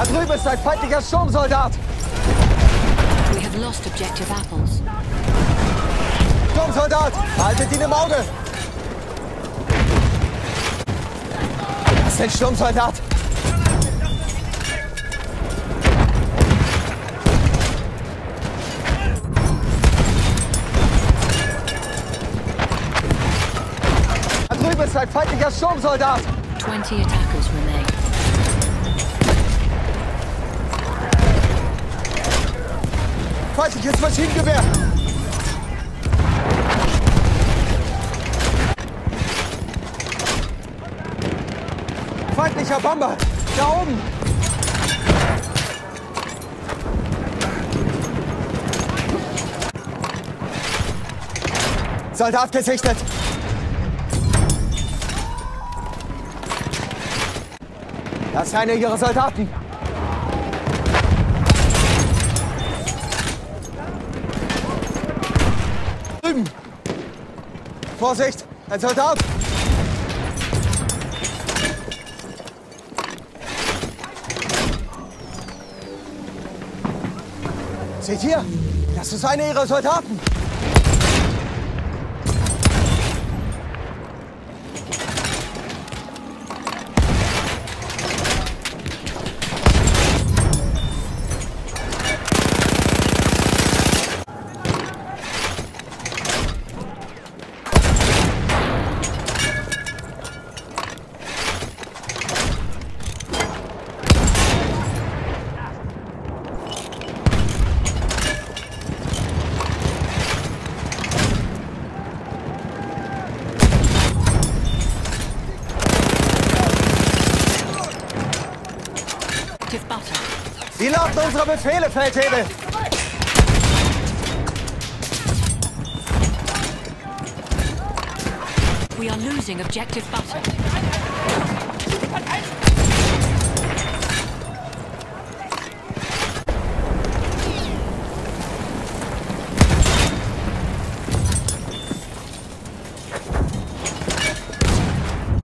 drüben ist ein feindlicher Sturmsoldat. We have lost objective apples. Sturmsoldat, haltet ihn im Auge. Das ist ein Sturmsoldat. Da drüben ist ein feindlicher Sturmsoldat. 20 attackers remain. Feindliches Maschinengewehr. Feindlicher Bomber. Da oben. Soldat gesichtet. Das ist einer ihrer Soldaten. Drüben. Vorsicht, ein Soldat. Seht ihr? Das ist einer ihrer Soldaten. Sie lauten unsere Befehle, Feldhebel! We are losing objective butter.